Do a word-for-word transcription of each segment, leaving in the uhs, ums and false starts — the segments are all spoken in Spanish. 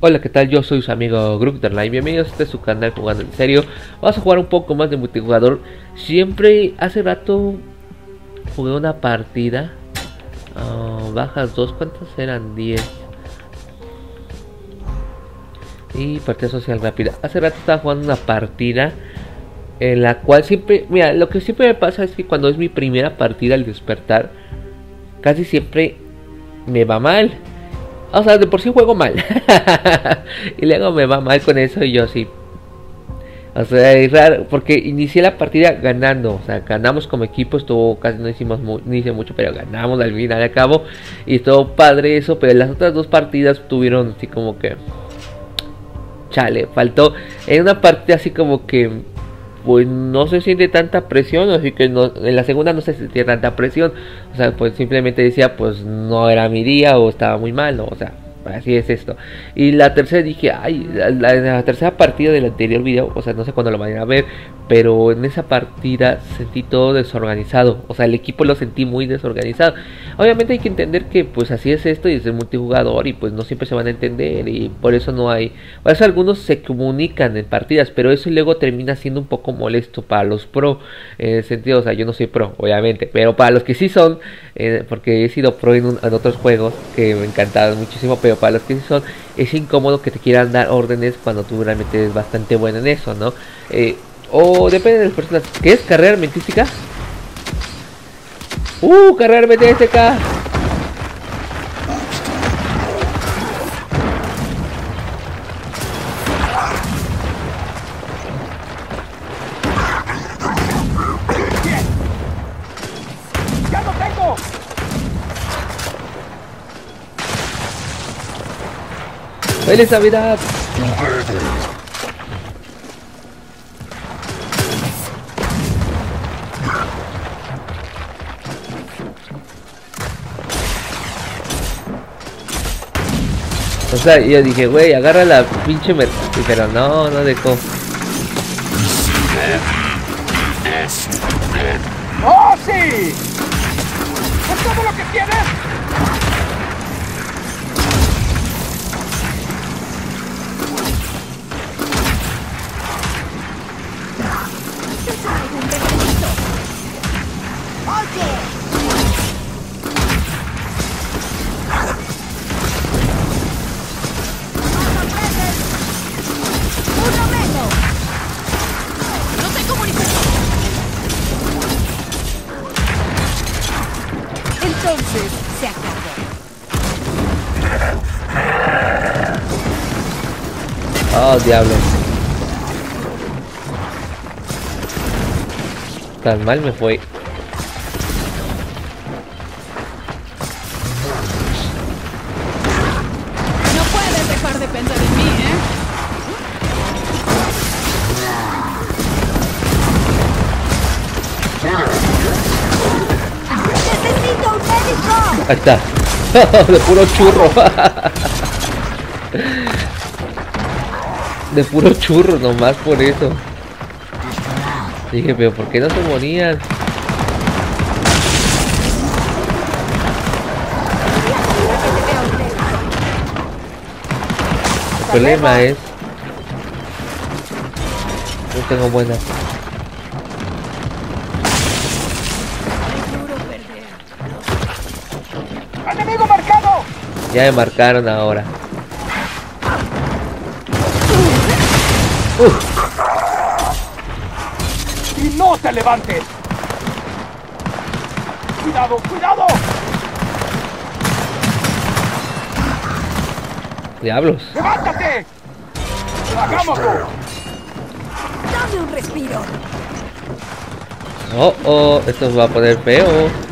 Hola, ¿qué tal? Yo soy su amigo Grunterline. Bienvenidos a este su canal Jugando en Serio. Vamos a jugar un poco más de multijugador. Siempre, hace rato jugué una partida. Uh, bajas dos, ¿cuántas eran? diez. Y partida social rápida. Hace rato estaba jugando una partida en la cual siempre, mira, lo que siempre me pasa es que cuando es mi primera partida al despertar, casi siempre me va mal. O sea, de por sí juego mal. Y luego me va mal con eso y yo sí. O sea, es raro, porque inicié la partida ganando. O sea, ganamos como equipo, estuvo casi no hicimos mu no hice mucho, pero ganamos al final y al cabo. Y estuvo padre eso, pero las otras dos partidas tuvieron así como que... Chale, faltó. En una partida así como que... Pues no se siente tanta presión, así que no, en la segunda no se sentía tanta presión. O sea, pues simplemente decía, pues no era mi día o estaba muy mal, ¿no? O sea, así es esto. Y la tercera dije, ay, la, la, la tercera partida del anterior video, o sea, no sé cuándo lo vayan a ver, pero en esa partida sentí todo desorganizado. O sea, el equipo lo sentí muy desorganizado. Obviamente hay que entender que pues así es esto y es el multijugador y pues no siempre se van a entender y por eso no hay... Por eso algunos se comunican en partidas, pero eso luego termina siendo un poco molesto para los pro. En el sentido, o sea, yo no soy pro, obviamente, pero para los que sí son, eh, porque he sido pro en, un, en otros juegos que me encantaron muchísimo, pero para los que sí son, es incómodo que te quieran dar órdenes cuando tú realmente eres bastante bueno en eso, ¿no? Eh, o depende de las personas. ¿Qué es carrera armamentística? ¡Uh! ¡Carrera armamentística! ¡Ya lo tengo! ¡Feliz Navidad! O sea, yo dije, güey, agarra la pinche mer... Pero no, no dejó. ¡Oh, sí! ¿Es todo lo que tienes? Entonces se acabó. Oh, diablo. Tan mal me fue. No puedes dejar de pensar en mí, ¿eh? ¡Necesito un médico! Ahí está. De puro churro. De puro churro nomás por eso. Dije, pero ¿por qué no se morían? El problema es... No tengo buena... ¡Enemigo marcado! Ya me marcaron ahora. Uh. ¡Y no te levantes! ¡Cuidado, cuidado! Diablos. ¡Levántate! ¡Hagámoslo! Dame un respiro. Oh, oh, esto se va a poner feo.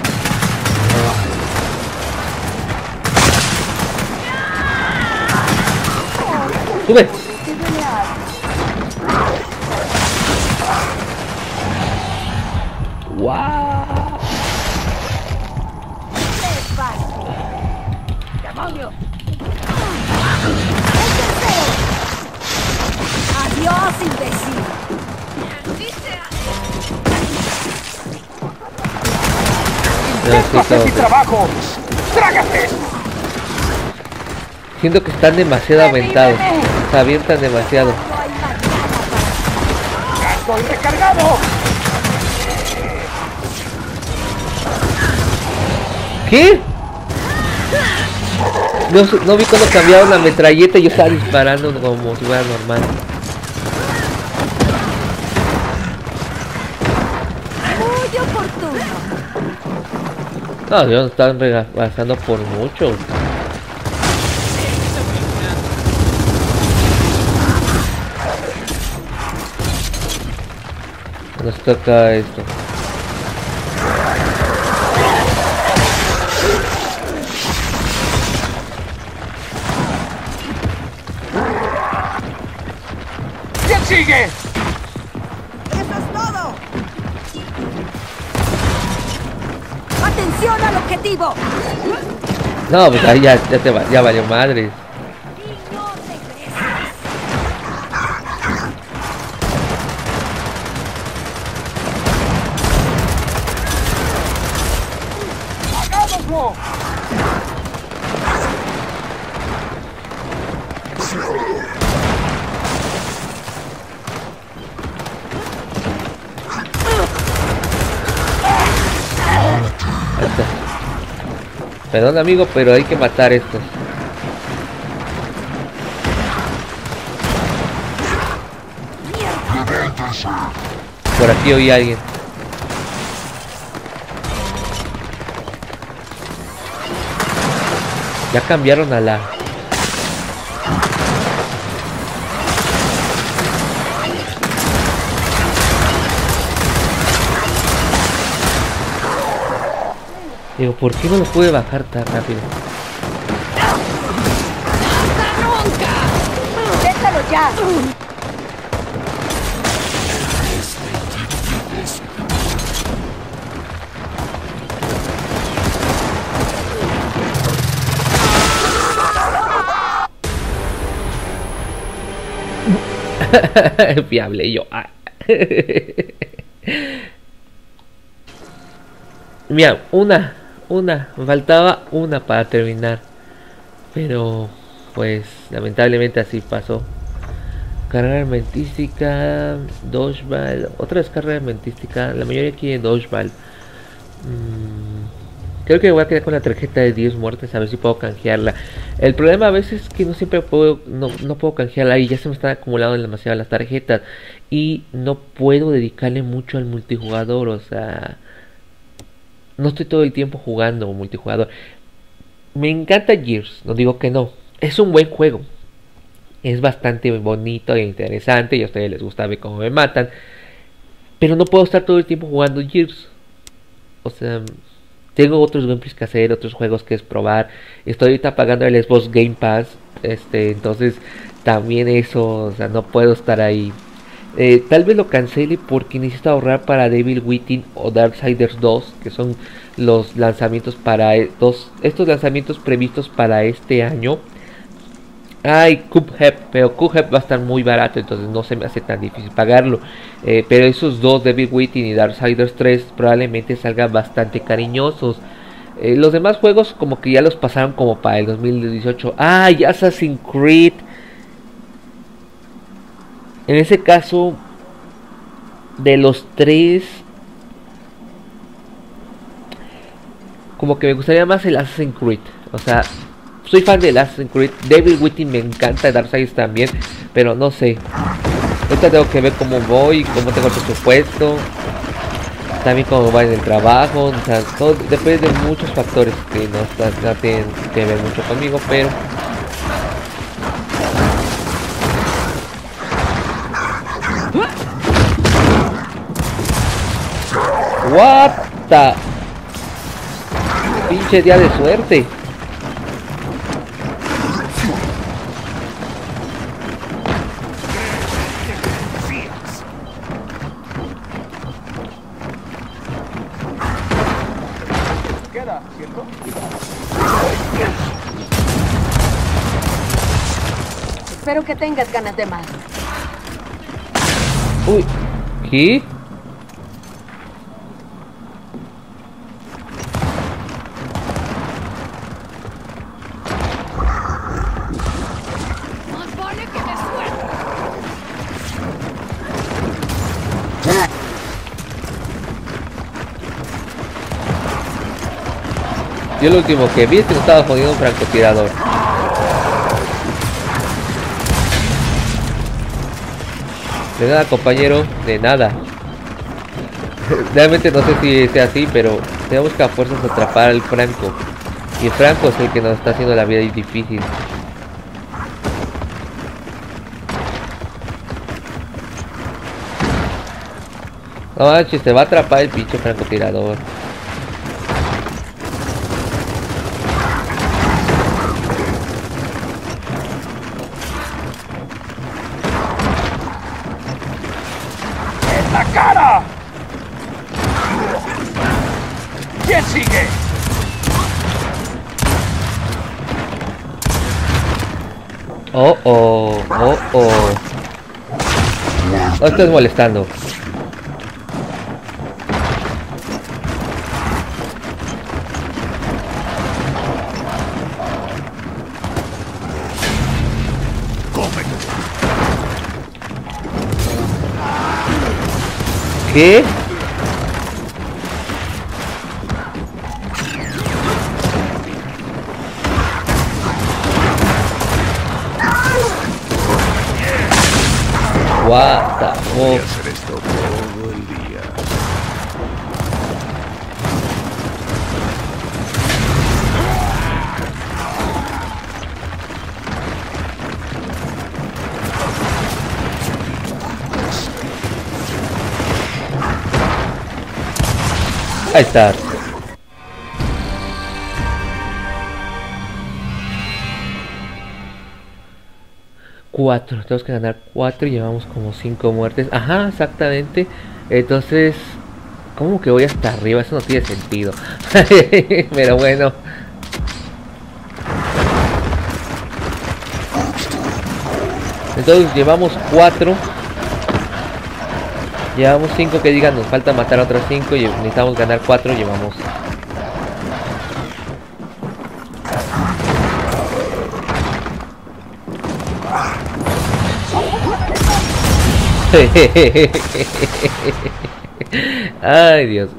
¡Sube! ¡Wow! ¡Demonio! ¡Adiós, imbécil! ¡Esto hace mi trabajo! ¡Trágate! Siento que están demasiado aventados. Se avientan demasiado. No hay mañana para... ¡Ya estoy recargado! ¿Qué? No, no vi cuando cambiaron la metralleta y yo estaba disparando como si fuera normal. Muy oportuno. No, ellos nos estaban rebasando por mucho. Nos toca esto. ¿Quién sigue? ¡Eso es todo! ¡Atención al objetivo! No, pues ahí ya, ya te va, ya valió madres. Y no regreses. ¡Hagámoslo! Ahí está. Perdón amigo, pero hay que matar estos. Por aquí oí a alguien. Ya cambiaron a la... Digo, ¿por qué no lo pude bajar tan rápido? ¡Déjalo ya! Fiable yo. Ah. Mira, una, una, me faltaba una para terminar. Pero, pues, lamentablemente así pasó. Carrera armentística, dodgeball, otra descarga armentística, la mayoría quiere dodgeball. Mm, creo que voy a quedar con la tarjeta de diez muertes a ver si puedo canjearla. El problema a veces es que no siempre puedo, no, no puedo canjearla y ya se me están acumulando demasiado las tarjetas. Y no puedo dedicarle mucho al multijugador, o sea... No estoy todo el tiempo jugando multijugador. Me encanta Gears, no digo que no. Es un buen juego. Es bastante bonito e interesante. Y a ustedes les gusta ver cómo me matan. Pero no puedo estar todo el tiempo jugando Gears. O sea, tengo otros gameplays que hacer, otros juegos que es probar. Estoy ahorita pagando el Xbox Game Pass. Este, entonces también eso, o sea, no puedo estar ahí. Eh, tal vez lo cancele porque necesito ahorrar para Devil Within o Darksiders dos, que son los lanzamientos para e dos, estos lanzamientos previstos para este año. Ay, Cuphead, pero Cuphead va a estar muy barato, entonces no se me hace tan difícil pagarlo. Eh, pero esos dos, Devil Within y Darksiders tres, probablemente salgan bastante cariñosos. Eh, los demás juegos como que ya los pasaron como para el dos mil dieciocho. Ay, Assassin's Creed. En ese caso, de los tres, como que me gustaría más el Assassin's Creed. O sea, soy fan del Assassin's Creed. Devil Within me encanta, Darksiders también, pero no sé. Ahorita tengo que ver cómo voy, cómo tengo el presupuesto, también cómo va en el trabajo. O sea, todo depende de muchos factores que no, no tienen que ver mucho conmigo, pero... What the... Pinche día de suerte. Queda, ¿cierto? Espero que tengas ganas de más. Uy, ¿qué? Yo lo último que vi es que nos estaba jodiendo un francotirador. De nada, compañero, de nada. Realmente no sé si sea así, pero tenemos que a fuerzas atrapar al Franco. Y el Franco es el que nos está haciendo la vida difícil. No manches, te va a atrapar el pinche francotirador. ¡En la cara! ¿Quién sigue? Oh, oh, oh, oh. No estés molestando. ¿Qué? What the fuck? Voy a hacer esto todo el día. Ahí está. Cuatro, tenemos que ganar cuatro y llevamos como cinco muertes. Ajá, exactamente. Entonces, ¿cómo que voy hasta arriba? Eso no tiene sentido. Pero bueno. Entonces llevamos cuatro. Llevamos cinco que digan, nos falta matar a otros cinco y necesitamos ganar cuatro, llevamos. Ay, Dios.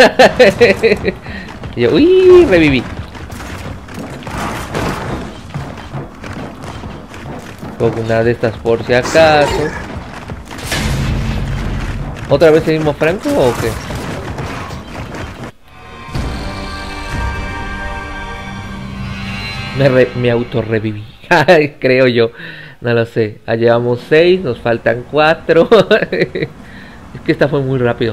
Yo, uy, reviví. Pongo una de estas por si acaso. ¿Otra vez el mismo Franco o qué? Me, re, me auto reviví. Creo yo. No lo sé. Ya llevamos seis, nos faltan cuatro. Es que esta fue muy rápido.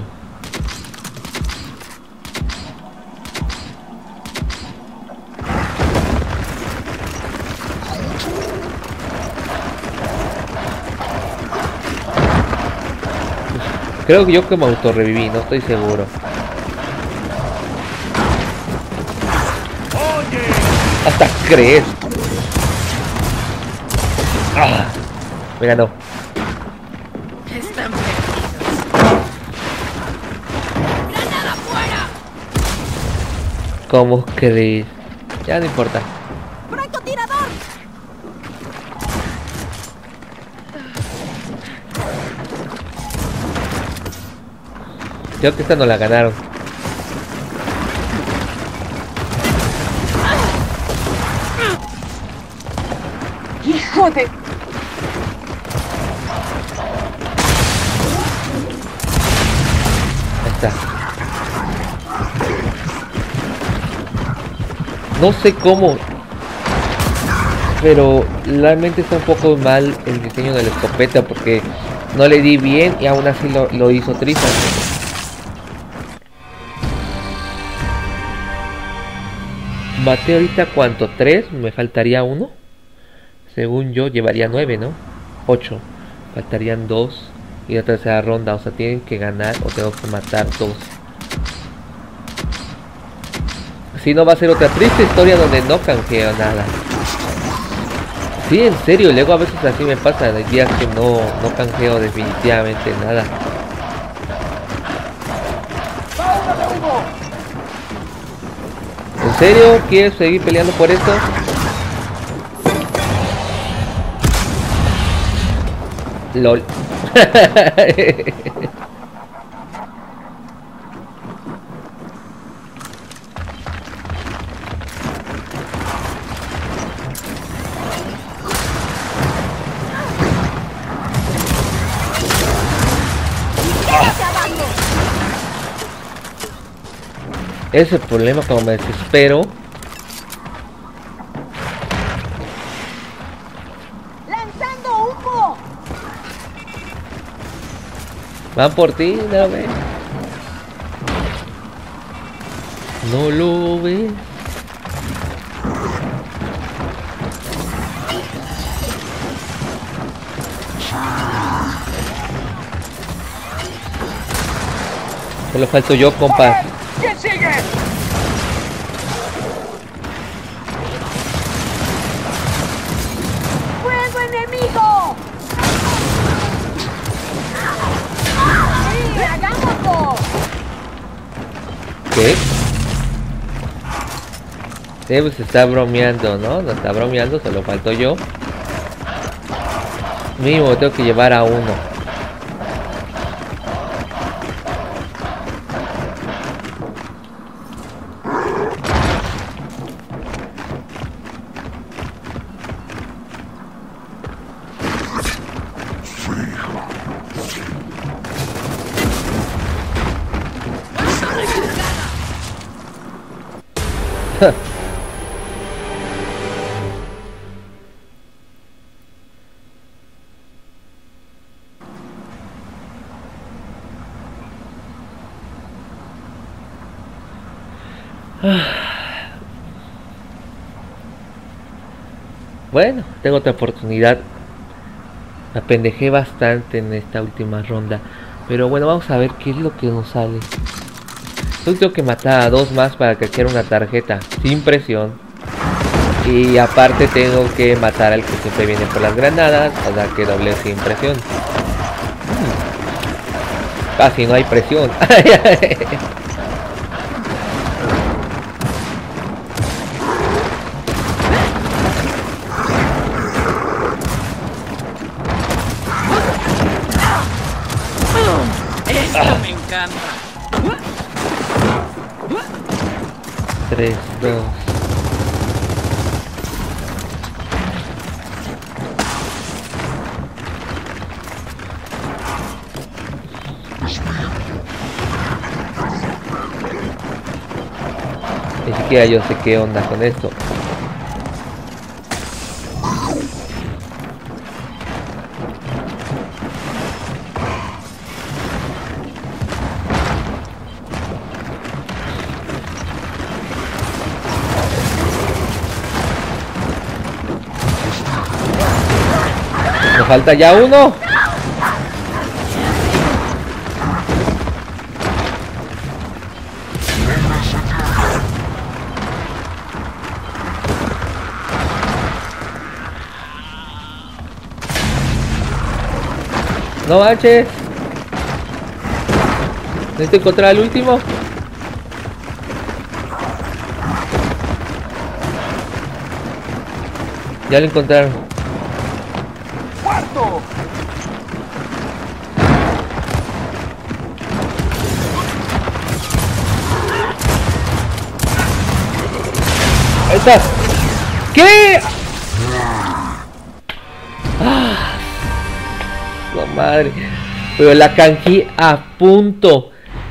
Creo que yo que me auto reviví, no estoy seguro. Hasta crees. Ah, me ganó. Están perdidos. ¡Granada fuera! ¿Cómo crees? Ya no importa. ¡Francotirador! Creo que esta no la ganaron. ¡Hijo de! Ahí está. No sé cómo, pero realmente está un poco mal el diseño de la escopeta porque no le di bien y aún así lo, lo hizo triste. Maté ahorita cuánto, tres, me faltaría uno. Según yo llevaría nueve, ¿no? ocho. Faltarían dos y la tercera ronda, o sea, tienen que ganar o tengo que matar dos. Si no va a ser otra triste historia donde no canjeo nada. Sí, en serio, luego a veces así me pasa, hay días que no, no canjeo definitivamente nada. ¿En serio? ¿Quieres seguir peleando por esto? LOL. Ese es el problema cuando me desespero. ¡Lanzando humo! Van por ti, no ves. No lo ves. Solo falto yo, compa. ¿Quién sigue? ¡Fuego enemigo! ¡Sí, hagámoslo! ¿Qué? Sí, pues está bromeando, ¿no? No está bromeando, solo falto yo. Mínimo tengo que llevar a uno. Bueno, tengo otra oportunidad. Me apendejé bastante en esta última ronda. Pero bueno, vamos a ver qué es lo que nos sale. Solo tengo que matar a dos más para que quiera una tarjeta sin presión. Y aparte tengo que matar al que siempre viene por las granadas. O sea que doble sin presión. Casi no hay presión. Esto me encanta. tres, dos. Ni siquiera yo sé qué onda con esto. Me falta ya uno. No manches. Necesito encontrar al último. Ya lo encontraron. ¡Cuarto! Ahí está. ¿Qué? Ah, la madre. Pero la canjeé a punto.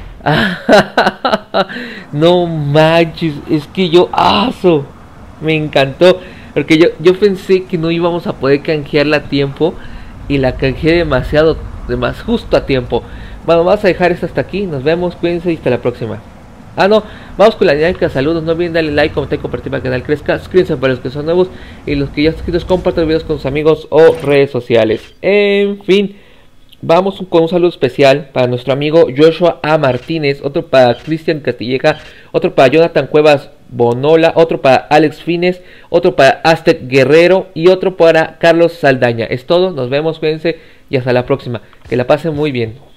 No manches. Es que yo aso. Me encantó. Porque yo, yo pensé que no íbamos a poder canjearla a tiempo. Y la canjeé demasiado. Más justo a tiempo. Bueno, vamos a dejar esto hasta aquí. Nos vemos. Cuídense y hasta la próxima. Ah, no, vamos con la dinámica. Saludos, no olviden darle like, comentar y compartir para que el canal crezca. Suscríbanse para los que son nuevos. Y los que ya están suscritos, compartan videos con sus amigos o redes sociales. En fin, vamos con un saludo especial para nuestro amigo Joshua A. Martínez. Otro para Cristian Castilleja. Otro para Jonathan Cuevas Bonola. Otro para Alex Fines. Otro para Aztec Guerrero. Y otro para Carlos Saldaña. Es todo, nos vemos, cuídense y hasta la próxima. Que la pasen muy bien.